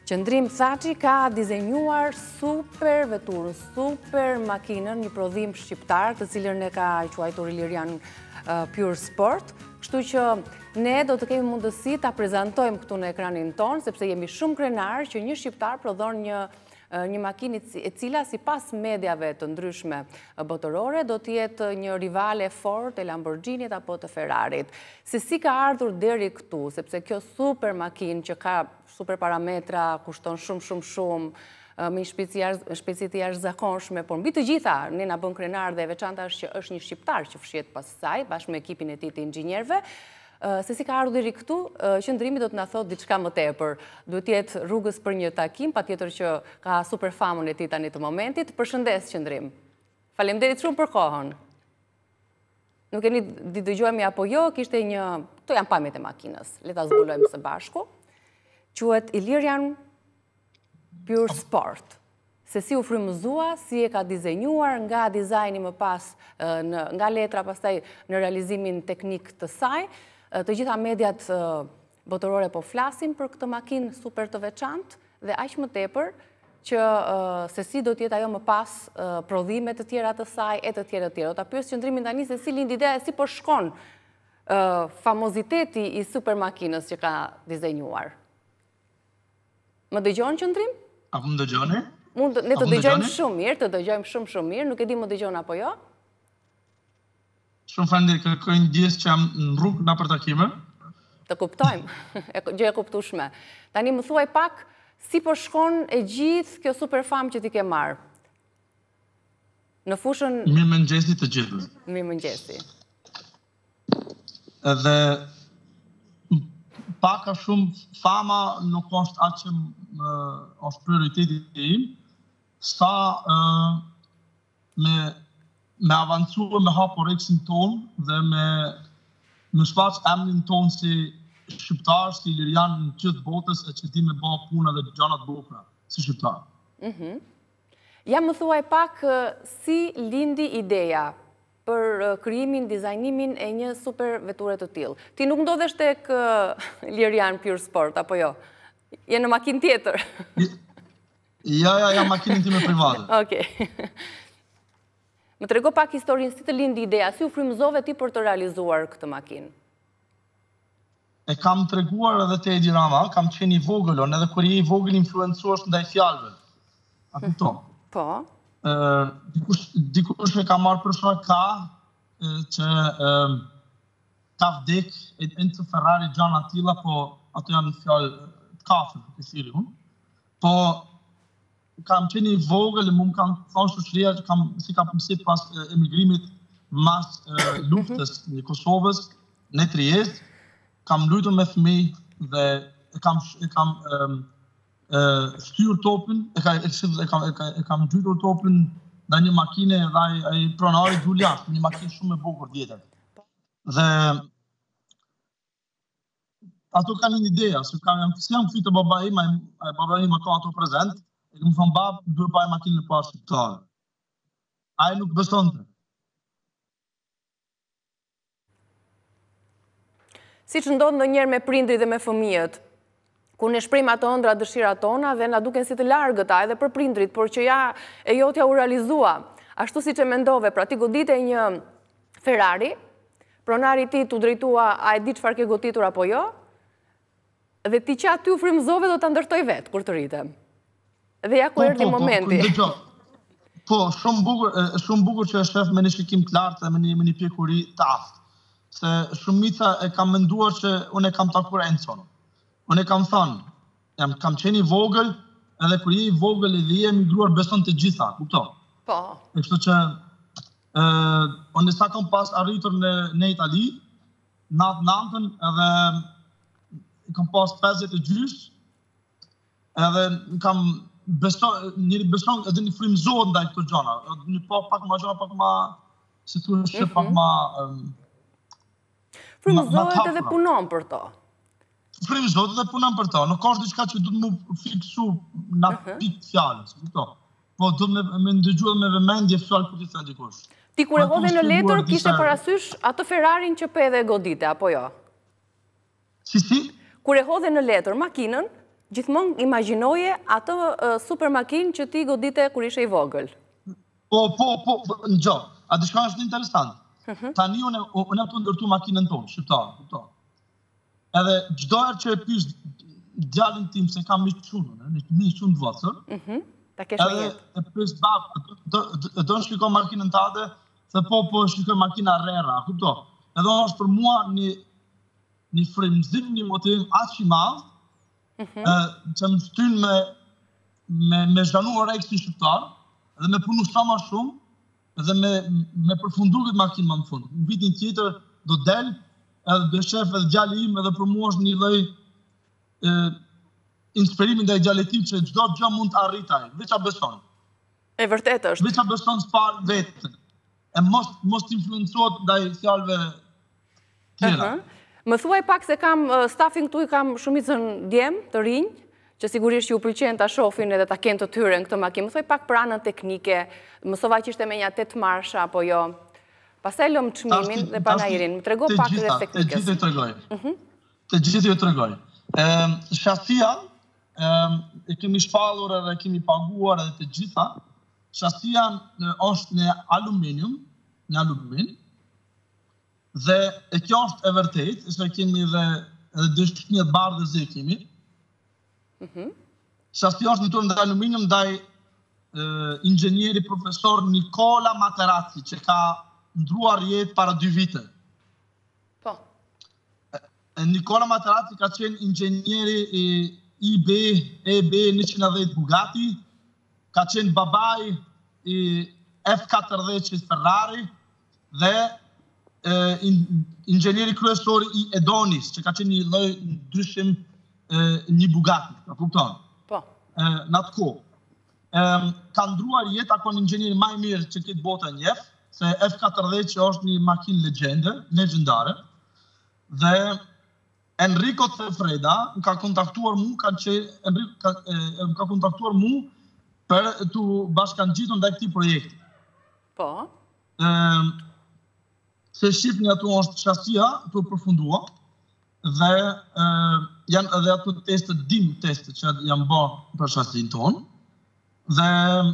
Qëndrim Thaçi ka dizenjuar super veturën, super makinën, një prodhim shqiptar, të cilën e ka quajtur Ilirian Pure Sport. Kështu që ne do të kemi mundësi ta prezantojmë këtu në ekranin tonë, sepse jemi shumë krenar që një shqiptar prodhon një makinë e cila sipas mediave të ndryshme botërore do të jetë një rivale fort e Lamborghinit apo të Ferrarit. Se si ka ardhur deri këtu, sepse kjo super makinë që ka super parametra, kushton shumë, me shpejtësi të jashtëzakonshme, por mbi të gjitha ne na bën krenar dhe e veçanta është që është një shqiptar që fshihet pas saj bashkë me ekipin e tij të inxhinierëve. Se si ka ardhur deri këtu, qëndrimi do të na thotë diçka më tepër. Duhet të jetë rrugës për një takim, patjetër që ka super famën e tij tani të momentit. Përshëndes qëndrim. Faleminderit shumë për kohën. Nuk e di dëgjojmë apo jo, kishte një, këto janë pamjet e makinës. Le ta zbulojmë së bashku. Quhet Ilirian Pure Sport. Se si u frymëzua, si e ka dizenjuar, nga dizajni më pas, nga letra pastaj në realizimin teknik të saj. Të gjitha mediat botërore po flasin për këtë makinë super të veçantë dhe aq më tepër që se si do të jetë ajo më pas prodhimet të tjera të saj e të tjera. Do ta pyes qëndrimin tani se si lind ideja e si po shkon famoziteti i super makinës që ka dizenjuar. Më dëgjon qëndrim? Apo më dëgjoni? Ne të dëgjojmë shumë mirë, shumë mirë, nuk e di më dëgjon apo jo? Shumë faleminderit, kërkoj ndjes që jam në rrugë na për takime. Të kuptojmë, gjë e kuptueshme. Tani më thuaj pak si po shkon e gjithë kjo super famë që ti ke marrë. Në fushën... Mirëmëngjesi të gjithëve. Mirëmëngjesi. Edhe pak a shumë fama nuk është atë që është prioriteti im, sa me avancuar me haporeksin tonë dhe me shfaq emrin tonë si shqiptar, si Ilirian në gjithë botës e që di me bëj punë dhe gjëra të bukura si shqiptar. Ja më thuaj pak si lindi ideja për krijimin, dizajnimin e një super veture të tillë. Ti nuk ndodhesh tek Ilirian Pure Sport apo jo? Je në makinë tjetër. Ja, makinën time private. Okej. Më trego pak historinë, si të lindi ideja, si u frymëzove ti për të realizuar këtë makinë? E kam treguar edhe te Edi Rama, kam qenë i vogël, edhe kur je i vogël influencohesh ndaj fjalëve. A kupton? Po. Dikush e ka marrë për shkak që ka vdek Enzo Ferrari gjana të tilla, po ato janë fjalë të kafshë, të thirrë unë. Po kam qenë i vogël, më kanë thonë shoqëria që si ka mësit pas emigrimit mas luftës në Kosovës, në Trieste, kam luajtur me fëmijë dhe e kam shtyr topin, e kam gjytur topin në një makine dhe ai pronari dul jashtë, një makinë shumë e bukur vjetër. Dhe ato kanë një ideja, se jam kthyer te babai im, babai im ka ato prezent. E më thonë, bab, duhet pa e makinë në parë shqiptare. Ai nuk besonte. Si që ndodhë ndonjëherë me prindrit dhe me fëmijët, ku ne shprehim ato ëndra, dëshirat tona dhe na duken si të largëta edhe për prindrit, por që ja e jotja u realizua. Ashtu si që mendove, pra ti godite një Ferrari, pronari ti t'u drejtua a e di çfarë ke goditur apo jo, dhe ti që aty u frymëzove do ta ndërtoj vetë kur të rritem. Dhe ja ku erdhi momenti. Po, shumë bukur që e shef me një shikim të lartë dhe me një pjekuri të aftë. Se shumica e kam menduar që unë e kam takuar Enzon. Unë e kam thënë, kam qenë i vogël, edhe kur je i vogël edhe je emigruar beson të gjitha, kupton? Po. Kështu që unë sa kam pas arritur në Itali, natën edhe kam pas 50 e gjys, edhe kam beson edhe një frymëzohet ndaj këto gjëra. Një pak më gjëra, pak më si thua, pak më frymëzohet edhe punon për to. Frymëzohet edhe punon për to. Nuk është diçka që duhet më fiksu në pikë fjalës, kupton? Po do me ndëgjuar me vëmendje fjalë kur ti thon dikush. Ti kur e hodhe në letër kishte parasysh atë Ferrarin që pe edhe godite apo jo? Si? Kur e hodhe në letër makinën, Gjithmonë imagjinoje atë super makinë që ti godite kur ishe i vogël. Po, në gjo. A di shka është interesant? Tani unë e të ndërtu makinën tonë, shqiptarë. Edhe gjdo herë që e pysh djalin tim se kam një qunë të vësër, edhe e pysh babë, do në shpiko makinën tate, se po shpiko makina rera, kupto. Edhe është për mua një frymëzim, një motivim aq i madh, që më shtyn me zhanu orek si shqiptar, edhe me punu sa ma shumë, edhe me përfundu këtë makinë më në fund. Në vitin tjetër do del, edhe dhe shef edhe gjalli im, edhe për mua është një lloj inspirimin dhe gjallit tim që çdo gjë mund të arritaj, veç a beson. E vërtet është. Veç a beson s'par vetën. E mos t'influencohet ndaj fjalëve tjera. Më thuaj pak se kam stafin këtu, i kam shumicën djem të rinj, që sigurisht ju pëlqen ta shohin edhe ta kenë të tyre në këtë makinë. Më thuaj pak për anën teknike, mësova që ishte me një 8 marsha apo jo. Pastaj lëm çmimin dhe panajirin. Më trego pak edhe teknikës. Të gjithë ju tregoj. Shasia e kemi shpallur edhe kemi paguar edhe të gjitha. Shasia është në aluminium, dhe e kjo është e vërtet, se kemi edhe dëshpënjët bardhës e kemi. Shasia është në turën dhe aluminium ndaj inxhenieri profesor Nikola Materazzi, që ka ndruar jetë para 2 vite. Po. Nikola Materazzi ka qenë inxhenieri EB 110 Bugatti, ka qenë babaj i F40 që Ferrari, dhe inxhenieri kryesor i Edonis, që ka qenë një lloj ndryshim një Bugatti, a kupton? Po. Në atë kohë. Ka ndruar jetë akon inxhenieri më i mirë që këtë botë e njeh, se F40 që është një makinë legjendare, dhe Enrico Cefreda më ka kontaktuar mu për të bashkangjitur ndaj këtij projekti. Po. Se shifni atu është shasia të përfundua, dhe janë edhe ato testet, testet që janë bërë për shasin tonë, dhe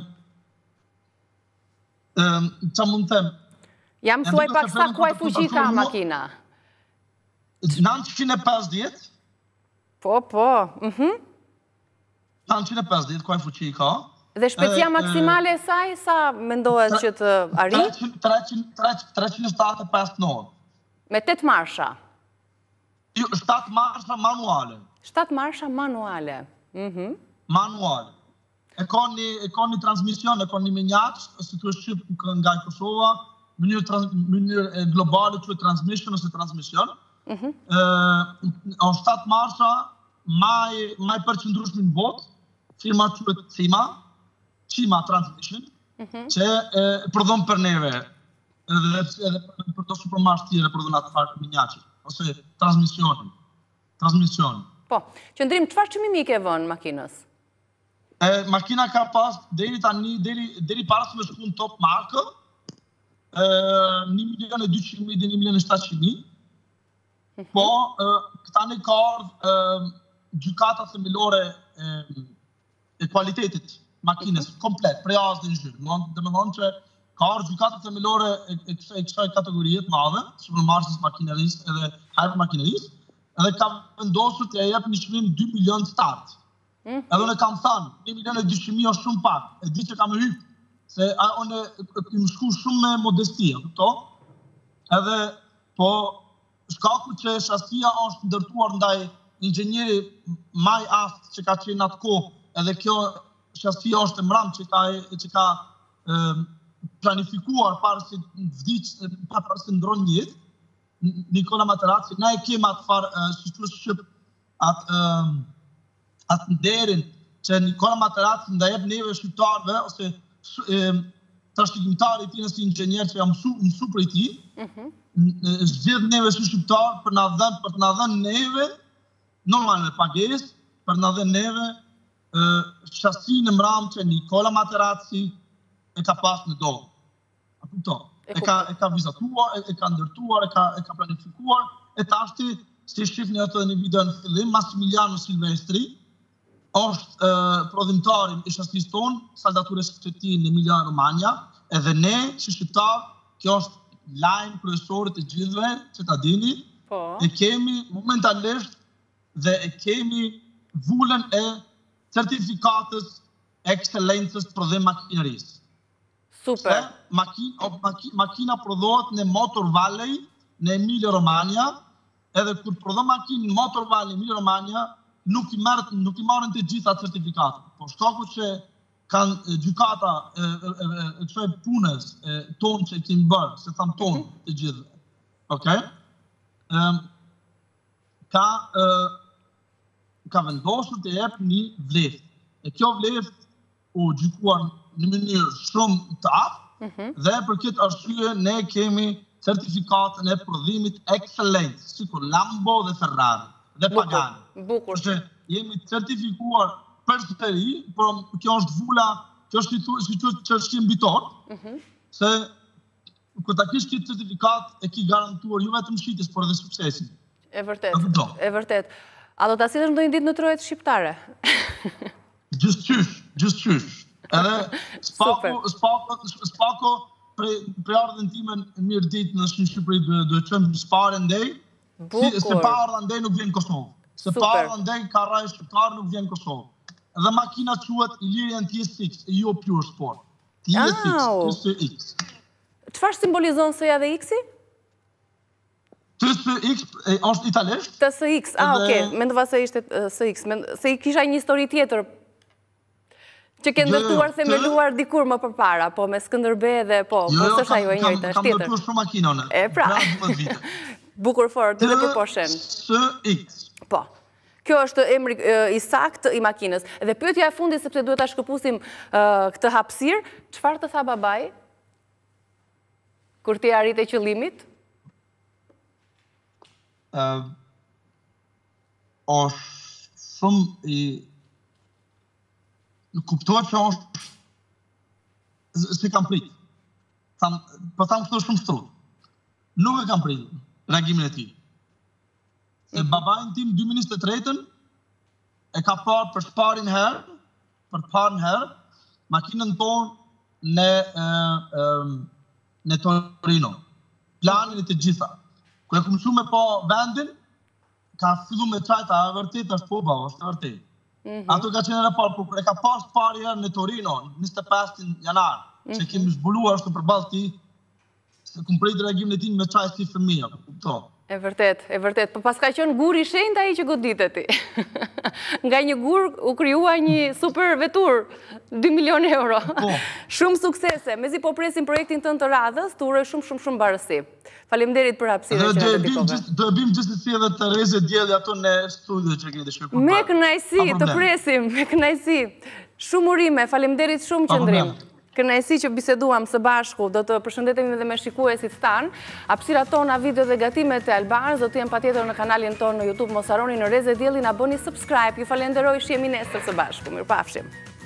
që mund të them? Jam thuaj pak sa kuaj fuqi ka makina? 950. Po. 950 kuaj fuqi ka. Dhe shpejtësia maksimale e saj, sa mendohet që të arrijë? 375 knop. Me 8 marsha? Jo, 7 marsha manuale. 7 marsha manuale. Manuale. E ka një transmision, e ka një menjaqë, si të shqip nga Kosova, mënyrë globale që e transmission ose transmision. O 7 marsha, maj përqëndrushme në botë, firma që e Cima Transmission, që përdhon për neve, edhe për të supermarsh tjere përdhon atë farë menjaqë, ose transmisionin. Po, qëndrim, çfarë çmimi ke vënë makinës? Makina ka pas deri tani, deri para se me shku në top markë, 1.200.000 dhe 1.700.000. Po, këta një ka ardhë gjykata themelore e kualitetit makinës, komplet, prej asë dhe në zhyrë. Dhe me thonë që ka ardhë gjykata themelore e kësaj kategorijet madhe, supermarshës makinerisë edhe hypermakinerisë, edhe ka vendosur të jep një çmim 2 milion start. Edhe unë kam thënë, 1.200.000 është shumë pak, e di që kam hypë, se unë më shku shumë me modestia, këto, edhe po shkaku që shasia është ndërtuar ndaj inxhenieri maj astë që ka qenë atë kohë, edhe kjo shasia është e mram që ka planifikuar parë se vdiq, parë se ndron jetë, Nikola Materazzi, na e kemë atë farë, shqip, atë nderin që Nikola Materazzi nda jep neve shqiptarve, ose trashëgimtari ti nësi inxhenier që jam mësu për i ti, zgjedh neve si shqiptar për të na dhënë neve, normal me pagesë, për na dhënë neve shasi në mram që Nikola Materazzi e ka pas në dorë. A kupton? E ka vizatuar, e ka ndërtuar, e ka planifikuar, e tashti, si shifni ato në video në fillim, Massimiliano Silvestri, është prodhimtari i shastisë tonë, Saldatore Cetin, Emilia Romagna, edhe ne, që shqiptarë, kjo është lajm kryesore të gjithëve, që ta dini, e kemi momentalisht dhe e kemi vullën e certifikatës ekscelencës prodhim makinerisë. Super. Makina prodhohet në Motor Valley, në Emilia Romagna, edhe kur prodhon makinë në Motor Valley, Emilia Romagna, nuk i marrin të gjitha certifikatët. Po shkaku që kanë gjykata e kësaj punës tonë që kemi bërë, se thamë tonë të gjithë. Okej? Ka vendosur të jep një vleftë. E kjo vleftë u gjykuar në mënyrë shumë të aftë dhe për këtë arsye ne kemi certifikatën e prodhimit ekscelencë, sikur Lambo dhe Ferrari dhe Pagani. Bukur. Që jemi certifikuar përsëri, por kjo është vula, kjo është që mbitor, se kur ta kish këtë certifikat e ki garantuar jo vetëm shitjes, por edhe suksesin. E vërtet. A do ta sillesh ndonjë ditë në trojet shqiptare? Gjithçysh. Edhe spako për ardhen time në mirë ditë në Shqipëri do të qëmë spare ndej, se pa ardhen ndej nuk vjen Kosovë. Se pa ardhen ndej ka raj shqiptar nuk vjen Kosovë. Dhe makina quhet Ilirian TSX, e jo Pure Sport. TSX. Çfarë simbolizon S-ja dhe X-i? TSX është italisht. TSX, okej, mendova se ishte SX, se i kisha një histori tjetër që ke ndërtuar themeluar dikur më përpara, po me Skënderbe dhe po s'është ajo e njëjta, është tjetër. Kam ndërtuar shumë makinone. E pra. Bukur fort, edhe për poshen. TSX. Po. Kjo është emri i saktë i makinës. Dhe pyetja e fundit, sepse duhet ta shkëputim këtë hapësirë, çfarë të tha babai kur ti arrite qëllimit? Është shumë i nuk kuptohet që është si kam prit. Po thamë këto shumë shtrut. Nuk e kam prit reagimin e tij. Se babain tim 2023 e ka parë për parën herë, makinën tonë në Torino. Planin e të gjitha. Kër e këmësu me po vendin, ka fillu me qajta, e vërtet është po bau, është vërtet. Ato ka qenë e parë, por e ka pas parë herë në Torino, 25 janar, që kemi zbuluar është përballë ti, se kumë prejtë reagimin e ti me qaj si fëmija, kupto. E vërtet. Po pas ka qenë gur i shenjtë ai që goditet ti. Nga një gur u krijua një super vetur, 2 milion euro. Shumë suksese. Mezi po presim projektin tënd të radhës, të uroj shumë barësi. Faleminderit për hapësirën që na dedikove. Do e bim gjithsesi edhe të Reze Dielli ato në studio që keni dëshirë për. Me kënaqësi, të presim, me kënaqësi. Shumë urime, faleminderit shumë qëndrim. Kënaqësi që biseduam së bashku, do të përshëndetemi edhe me shikuesit tanë. Hapësira tona, video dhe gatimet e Albanës do të jenë patjetër në kanalin tonë në YouTube. Mos harroni në Reze Dielli na bëni subscribe. Ju falenderoj, shihemi nesër së bashku. Mirupafshim.